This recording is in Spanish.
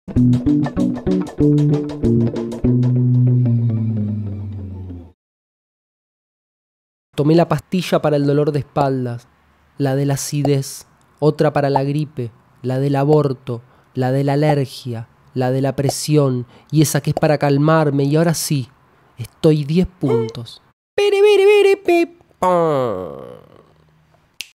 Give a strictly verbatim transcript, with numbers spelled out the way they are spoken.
Tomé la pastilla para el dolor de espaldas, la de la acidez, otra para la gripe, la del aborto, la de la alergia, la de la presión y esa que es para calmarme, y ahora sí, estoy diez puntos.